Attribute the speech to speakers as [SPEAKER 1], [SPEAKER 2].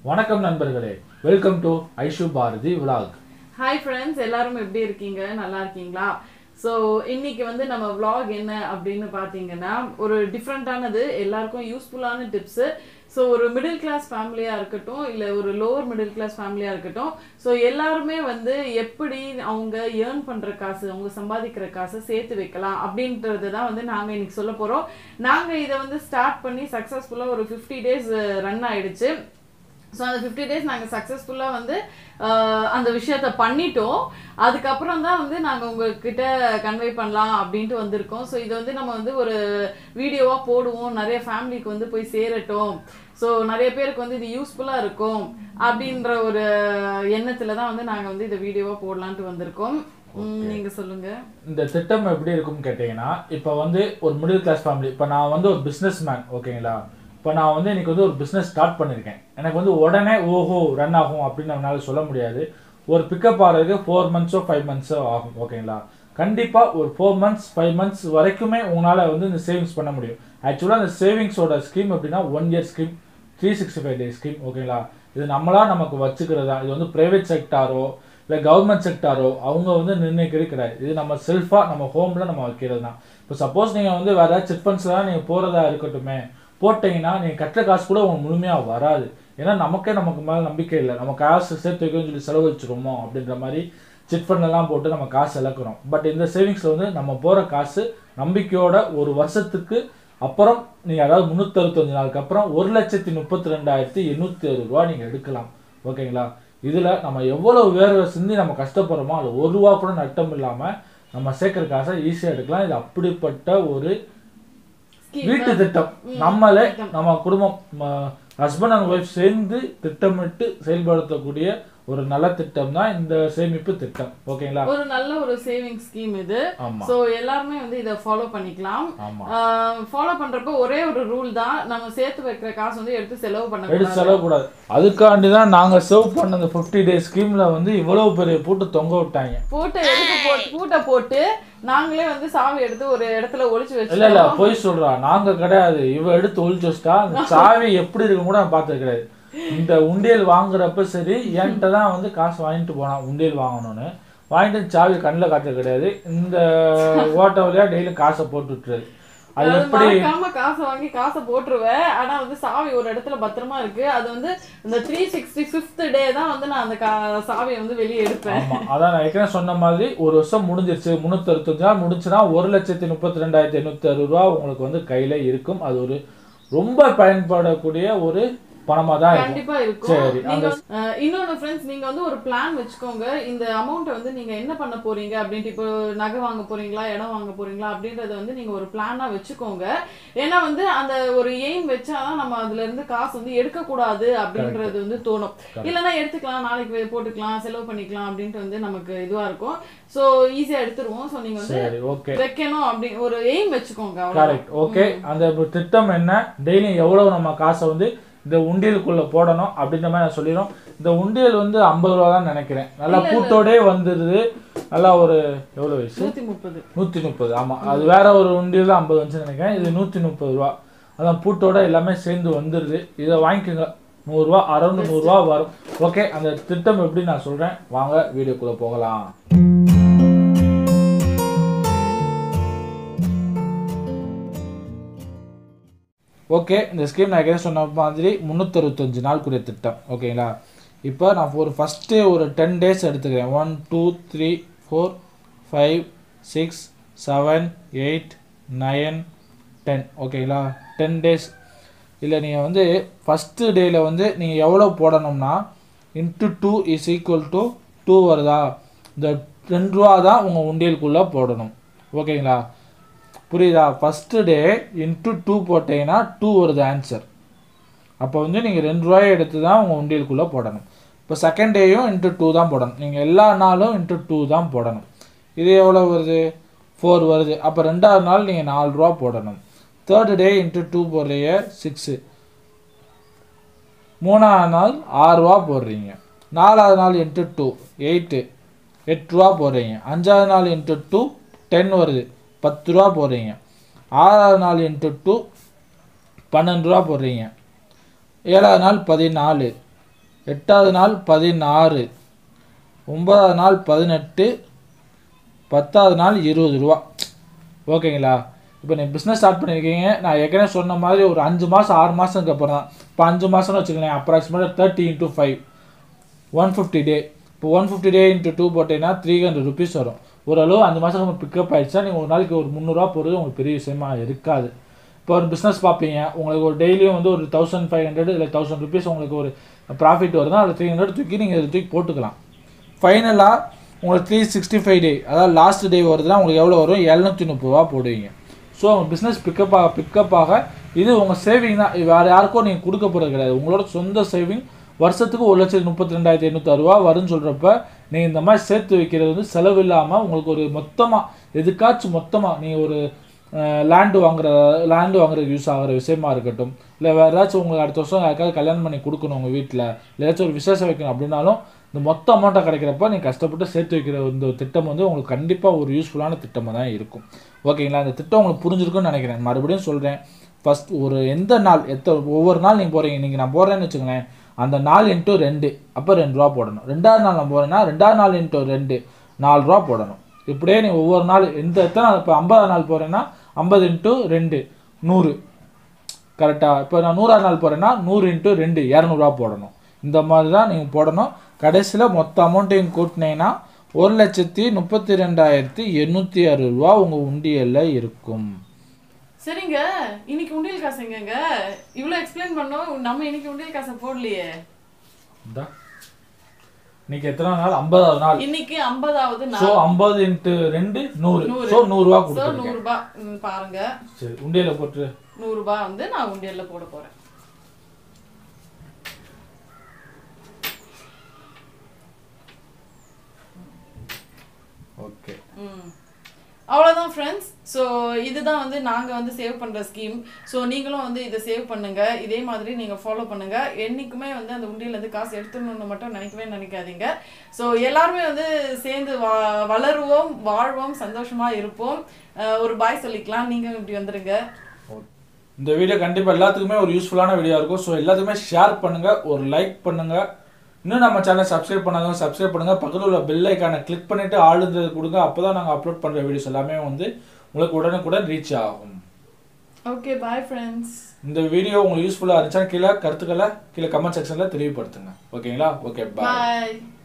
[SPEAKER 1] வணக்கம் நண்பர்களே, welcome to Aishu Bharathi vlog.
[SPEAKER 2] Hi friends, எல்லாரும் எப்படி இருக்கீங்க? நல்லா இருக்கீங்களா? ஸோ இன்னைக்கு வந்து நம்ம vlog என்ன அப்படின்னு பார்த்தீங்கன்னா, ஒரு டிஃப்ரெண்ட்டானது, எல்லாருக்கும் யூஸ்ஃபுல்லான டிப்ஸு. ஸோ ஒரு மிடில் கிளாஸ் ஃபேமிலியாக இருக்கட்டும், இல்லை ஒரு லோவர் மிடில் கிளாஸ் ஃபேமிலியாக இருக்கட்டும், ஸோ எல்லாருமே வந்து எப்படி அவங்க ஏர்ன் பண்ணுற காசு, அவங்க சம்பாதிக்கிற காசை சேர்த்து வைக்கலாம் அப்படின்றது தான் வந்து நாங்கள் இன்னைக்கு சொல்ல போகிறோம். நாங்கள் இதை வந்து ஸ்டார்ட் பண்ணி சக்ஸஸ்ஃபுல்லாக ஒரு 50 days ரன் ஆயிடுச்சு. ஸோ அந்த 50 days நாங்கள் சக்ஸஸ்ஃபுல்லாக வந்து அந்த விஷயத்த பண்ணிட்டோம். அதுக்கப்புறம் தான் வந்து நாங்கள் உங்ககிட்ட கன்வே பண்ணலாம் அப்படின்ட்டு வந்திருக்கோம். ஸோ இதை வந்து நம்ம வந்து ஒரு வீடியோவாக போடுவோம், நிறைய ஃபேமிலிக்கு வந்து போய் சேரட்டும், ஸோ நிறைய பேருக்கு வந்து இது யூஸ்ஃபுல்லாக இருக்கும் அப்படின்ற ஒரு எண்ணத்தில் தான் வந்து நாங்கள் வந்து இதை வீடியோவாக போடலான்ட்டு வந்திருக்கோம். நீங்க சொல்லுங்க. இந்த
[SPEAKER 1] திட்டம் எப்படி இருக்கும்னு கேட்டீங்கன்னா, இப்போ வந்து ஒரு மிடில் கிளாஸ் ஃபேமிலி, இப்போ நான் வந்து ஒரு பிஸ்னஸ் மேன், ஓகேங்களா. இப்போ நான் வந்து இன்னைக்கு வந்து ஒரு பிஸ்னஸ் ஸ்டார்ட் பண்ணியிருக்கேன். எனக்கு வந்து உடனே ஓஹோ ரன் ஆகும் அப்படின்னு நம்மளால சொல்ல முடியாது. ஒரு பிக்கப் ஆகிறதுக்கு 4 months 5 months ஆகும், ஓகேங்களா. கண்டிப்பாக ஒரு 4 months 5 months வரைக்குமே உங்களால் வந்து இந்த சேவிங்ஸ் பண்ண முடியும். ஆக்சுவலாக அந்த சேவிங்ஸோட ஸ்கீம் எப்படின்னா 1 year ஸ்கீம், 365 days ஸ்கீம், ஓகேங்களா. இது நம்மளா நமக்கு வச்சுக்கிறதா. இது வந்து ப்ரைவேட் செக்டாரோ இல்லை கவர்மெண்ட் செக்டாரோ அவங்க வந்து நிர்ணயிக்கிறது கிடையாது. இது நம்ம செல்ஃபாக நம்ம ஹோமில் நம்ம வைக்கிறது தான். இப்போ சப்போஸ் நீங்கள் வந்து வேறு ஏதாவது சிட் ஃபண்ட்ஸ்லாம் நீங்கள் போகிறதா இருக்கட்டுமே, போட்டிங்கன்னா நீங்கள் கட்டுற காசு கூட உங்களுக்கு முழுமையாக வராது. ஏன்னா நமக்கு மேலே நம்பிக்கை இல்லை, நம்ம காசு சேர்த்து வைக்கணும்னு சொல்லி செலவு வச்சுருமோ அப்படின்ற மாதிரி சிட் ஃபண்ட்லாம் போட்டு நம்ம காசு இழக்கிறோம். பட் இந்த சேவிங்ஸில் வந்து நம்ம போகிற காசு நம்பிக்கையோட ஒரு வருஷத்துக்கு அப்புறம் நீங்கள், அதாவது 365 நாளுக்கு அப்புறம் 1,32,860 ரூபா நீங்கள் எடுக்கலாம், ஓகேங்களா. இதில் நம்ம எவ்வளோ வேர்வை சிந்தி நம்ம கஷ்டப்படுறோமோ அது 1 ரூபா கூட நட்டம் இல்லாமல் நம்ம சேர்க்குற காசை ஈஸியாக எடுக்கலாம். இது அப்படிப்பட்ட ஒரு வீட்டு திட்டம். நம்மளே நம்ம குடும்பம் ஹஸ்பண்ட் அண்ட் ஒய்ஃப் சேர்ந்து திட்டமிட்டு செயல்படுத்தக்கூடிய ஒரு நல்ல திட்டம் தான் இந்த சேமிப்பு திட்டம், ஓகேங்களா.
[SPEAKER 2] ஒரு நல்ல ஒரு சேவிங் ஸ்கீம் இது. சோ எல்லாருமே வந்து இத ஃபாலோ பண்ணிக்கலாம். ஃபாலோ பண்றப்ப ஒரே ஒரு ரூல் தான், நம்ம சேர்த்து வைக்கிற காசு வந்து எடுத்து செலவு பண்ணக்கூடாது.
[SPEAKER 1] அதுக்காண்டி தான் நாங்க சேவ் பண்ண அந்த 50 days ஸ்கீம்ல வந்து இவ்வளவு பெரிய பூட்டு தொங்க விட்டாங்க.
[SPEAKER 2] பூட்டை போட்டு நாங்களே வந்து சாவி எடுத்து ஒரு இடத்துல ஒளிச்சு வச்சு.
[SPEAKER 1] இல்ல போய் சொல்றா, நாங்க கிடையாது, இவ எடுத்து ஒளிச்சு வச்சுட்டா. அந்த சாவி எப்படி இருக்கும் கூட நான் பார்த்தது கிடையாது. இந்த உண்டியல் வாங்குறப்ப சரி, என்கிட்ட தான் வந்து காசு வாங்கிட்டு போனான் உண்டியல் வாங்கணும்னு. வாங்கிட்டு சாவி கண்ணில் காட்ட கிடையாது. இந்த ஓட்ட வழியா டெய்லி காசை போட்டு விட்டுறது. அது எப்படி
[SPEAKER 2] காசை வாங்கி காசை போட்டுருவேன். ஆனா வந்து சாவி ஒரு இடத்துல பத்திரமா இருக்கு. அது வந்து இந்த 365th day தான் வந்து நான் அந்த சாவியை வந்து வெளியே எடுப்பேன்.
[SPEAKER 1] ஆமா, அதான் நான் ஏற்கனவே சொன்ன மாதிரி ஒரு வருஷம் முடிஞ்சிருச்சு, 365 நாள் முடிச்சுன்னா 1,32,860 ரூபா உங்களுக்கு வந்து கையில இருக்கும். அது ஒரு ரொம்ப பயன்படக்கூடிய ஒரு பணமா தான்
[SPEAKER 2] கண்டிப்பா இருக்கும். இன்னொன்னு ஃப்ரெண்ட்ஸ், நீங்க வந்து ஒரு பிளான் வச்சுக்கோங்க. இந்த அமௌண்ட்டை வந்து நீங்க என்ன பண்ண போறீங்க அப்படின்ட்டு, இப்போ நகை வாங்க போறீங்களா, இடம் வாங்க போறீங்களா அப்படின்றத வந்து நீங்க ஒரு பிளானா வச்சுக்கோங்க. ஏன்னா வந்து அந்த ஒரு எய்ம் வச்சாதான் நம்ம அதுல இருந்து காசு வந்து எடுக்க கூடாது அப்படின்றது வந்து தோணும். இல்லைன்னா எடுத்துக்கலாம், நாளைக்கு போட்டுக்கலாம், செலவு பண்ணிக்கலாம் அப்படின்ட்டு வந்து நமக்கு இதுவா இருக்கும். சோ ஈஸியா எடுத்துருவோம். சோ நீங்க வந்து வைக்கணும் அப்படி ஒரு எய்ம் வச்சுக்கோங்க.
[SPEAKER 1] Correct, okay. அந்த திட்டம் என்ன, டெய்லி எவ்வளவு நம்ம காசை வந்து இந்த உண்டியலுக்குள்ள போடணும் அப்படின்ற மாதிரி நான் சொல்லிடும். இந்த உண்டியல் வந்து 50 ரூபா தான் நினைக்கிறேன். நல்லா பூட்டோடே வந்துடுது. நல்லா ஒரு எவ்வளோ வயசு, 130. ஆமா, அது வேற ஒரு உண்டியல் தான் 50 வந்துச்சு நினைக்கிறேன். இது 130 ரூபா. அதான் பூட்டோட எல்லாமே சேர்ந்து வந்துடுது. இதை வாங்கிக்கோங்க. 100 ரூபா, அரௌண்ட் 100 ரூபா வரும். ஓகே, அந்த திட்டம் எப்படி நான் சொல்றேன், வாங்க வீடியோக்குள்ள போகலாம். ஓகே, இந்த ஸ்கீம் நான் ஏற்கனவே சொன்ன மாதிரி 365 நாளுக்குரிய திட்டம், ஓகேங்களா. இப்போ நான் ஒரு ஃபஸ்ட்டு ஒரு 10 days எடுத்துக்கிறேன். 1 2 3 4 5 6 7 8 9 10, ஓகேங்களா. 10 days. இல்லை நீங்கள் வந்து ஃபஸ்ட்டு டேயில் வந்து நீங்கள் எவ்வளோ போடணும்னா இன்ட்டு 2 இஸ் ஈக்குவல் டு 2 வருதா, இந்த 2 ரூபா தான் உங்கள் உண்டியலுக்குள்ளே போடணும், ஓகேங்களா. புரியுதா? ஃபஸ்ட்டு டே இன்ட்டு 2 போட்டீங்கன்னா 2 வருது ஆன்சர். அப்போ வந்து நீங்கள் 2 ரூபாயை எடுத்து தான் உங்கள் உண்டியலுக்குள்ளே போடணும். இப்போ செகண்ட் டேயும் இன்ட்டு 2 தான் போடணும். நீங்கள் எல்லா நாளும் இன்ட்டு 2 தான் போடணும். இது எவ்வளோ வருது, 4 வருது. அப்போ 2வது நாள் நீங்கள் 4 ரூபா போடணும். தேர்டு டே இன்ட்டு 2 போடுறீங்க 6. 3வது நாள் 6 ரூபா போடுறீங்க. 4வது நாள் இன்ட்டு 2 8 ரூபா போடுறீங்க. 5வது நாள் இன்ட்டு 2 10 வருது, 10 ரூபா போடுறீங்க. 6வது நாள் இன்ட்டு 2 12 ரூபா போடுறீங்க. 7வது நாள் 14. 8வது நாள் 16, 9வது நாள் 18, 10வது நாள் 20 ரூபா. ஓகேங்களா? இப்போ நீங்கள் பிஸ்னஸ் ஸ்டார்ட் பண்ணியிருக்கீங்க. நான் ஏற்கனவே சொன்ன மாதிரி ஒரு 5 மாதம் 6 மாதத்துக்கு அப்புறம் தான். இப்போ 5 மாதம்னு வச்சுக்கோங்களேன், அப்ராக்சிமேட்டாக 30 × 5 150 டே. இப்போ 150 டே × 2 போட்டீங்கன்னா 300 ருபீஸ் வரும். ஓரளவு 5 மாதத்துக்கு உங்களுக்கு பிக்கப் ஆகிடுச்சா நீங்கள் ஒரு நாளைக்கு ஒரு 300 போகிறது உங்களுக்கு பெரிய விஷயமா இருக்காது. இப்போ ஒரு பிஸ்னஸ் பார்ப்பீங்க, உங்களுக்கு ஒரு டெய்லியும் வந்து ஒரு 1500 இல்லை 1000 ருபீஸ் உங்களுக்கு ஒரு ப்ராஃபிட் வருதுன்னா அதில் 300 தூக்கி நீங்கள் இதை தூக்கி போட்டுக்கலாம். ஃபைனலாக உங்களுக்கு 365 டே, அதாவது லாஸ்ட் டே வருதுன்னா உங்களுக்கு எவ்வளோ வரும்? 730 ரூபா போடுவீங்க. ஸோ உங்கள் பிஸ்னஸ் பிக்கப்பாக இது உங்கள் சேவிங் தான். வேறு யாருக்கும் நீங்கள் கொடுக்க போகிறது கிடையாது. உங்களோட சொந்த சேவிங். வருஷத்துக்கு 1,32,806 ரூபா வரும்னு சொல்கிறப்ப நீங்கள் இந்த மாதிரி சேர்த்து வைக்கிறது வந்து செலவு இல்லாமல் உங்களுக்கு ஒரு மொத்தமாக எதுக்காச்சும் மொத்தமாக நீங்கள் ஒரு லேண்டு வாங்குறதுக்கு யூஸ் ஆகிற விஷயமா இருக்கட்டும், இல்லை வேறு ஏதாச்சும் உங்களுக்கு அடுத்த வருஷம் யாருக்காவது கல்யாணம் பண்ணி கொடுக்கணும் உங்கள் வீட்டில், இல்லை ஏதாச்சும் ஒரு விசேஷம் வைக்கணும் அப்படின்னாலும் இந்த மொத்த அமௌண்ட்டாக கிடைக்கிறப்ப நீங்கள் கஷ்டப்பட்டு சேர்த்து வைக்கிற இந்த திட்டம் வந்து உங்களுக்கு கண்டிப்பாக ஒரு யூஸ்ஃபுல்லான திட்டமாக தான் இருக்கும். ஓகேங்களா? இந்த திட்டம் உங்களுக்கு புரிஞ்சிருக்குன்னு நினைக்கிறேன். மறுபடியும் சொல்கிறேன், ஃபஸ்ட் ஒரு எந்த நாள் ஒவ்வொரு நாள் நீங்கள் போகிறீங்க, நீங்கள் நான் போடுறேன்னு வச்சுங்களேன், அந்த நாள் × 2 அப்போ 2 ரூபா போடணும். 2வது நாள் நான் போகிறேன்னா 2வது நாள் × 2 4 ரூபா போடணும். இப்படியே நீ ஒவ்வொரு நாள் எத்தனை நாள், இப்போ 50வது நாள் போகிறேன்னா 50 × 2 100 கரெக்டாக. இப்போ நான் 100வது நாள் போகிறேன்னா 100 × 2 200 ரூபா போடணும். இந்த மாதிரி தான் நீங்கள் போடணும். கடைசியில் மொத்த அமௌண்ட்டையும் கூட்டினீங்கன்னா 1,32,806 ரூபா உங்கள் உண்டியலில் இருக்கும்.
[SPEAKER 2] சரிங்க, இன்னைக்கு உண்டியல் காசு எங்கங்க? இவ்வளோ எக்ஸ்பிளைன் பண்ணோம், நம்ம இன்னைக்கு உண்டியல் காசை போடலையே.
[SPEAKER 1] இன்னைக்கு எத்தனை நாள்? 50வது நாள்.
[SPEAKER 2] இன்னைக்கு 50வது நாள்.
[SPEAKER 1] சோ 50 × 2 100. சோ 100 ரூபாய் கொடுத்துருக்கேன்.
[SPEAKER 2] 100 ரூபாய் பாருங்க.
[SPEAKER 1] சரி, உண்டியல்ல போட்டு
[SPEAKER 2] 100 ரூபாய் வந்து நான் உண்டியல்ல போட போறேன்.
[SPEAKER 1] ஓகே.
[SPEAKER 2] அவ்வளோதான் ஃப்ரெண்ட்ஸ். ஸோ இதுதான் வந்து நாங்கள் வந்து சேவ் பண்ணுற ஸ்கீம். ஸோ நீங்களும் வந்து இதை சேவ் பண்ணுங்கள், இதே மாதிரி நீங்கள் ஃபாலோ பண்ணுங்கள். என்றைக்குமே வந்து அந்த உண்டியிலேருந்து காசு எடுத்துடணுன்னு மட்டும் நினைக்காதீங்க. ஸோ எல்லாருமே வந்து சேர்ந்து வளருவோம், வாழ்வோம், சந்தோஷமாக இருப்போம். ஒரு பாய் சொல்லிக்கலாம். நீங்கள் இப்படி வந்துடுங்க.
[SPEAKER 1] இந்த வீடியோ கண்டிப்பாக எல்லாத்துக்குமே ஒரு யூஸ்ஃபுல்லான வீடியோ இருக்கும். ஸோ எல்லாத்துக்குமே ஷேர் பண்ணுங்கள், ஒரு லைக் பண்ணுங்கள். இன்னும் நம்ம சேனல் சப்ஸ்கிரைப் பண்ணாதவங்க சப்ஸ்கிரைப் பண்ணுங்கள். பக்கத்தில் உள்ள பெல் ஐக்கானை கிளிக் பண்ணிவிட்டு ஆளுன்றது கொடுங்க. அப்போ தான் நாங்கள் அப்லோட் பண்ணுற வீடியோஸ் எல்லாமே வந்து உங்களுக்கு உடனுக்குடன் ரீச் ஆகும்.
[SPEAKER 2] Okay, bye friends.
[SPEAKER 1] இந்த வீடியோ உங்களுக்கு யூஸ்ஃபுல்லாக இருந்துச்சுன்னா கீழே கருத்துக்களை கமெண்ட் செக்ஷனில் தெளிவுபடுத்துங்க. ஓகேங்களா? ஓகே, பாய்.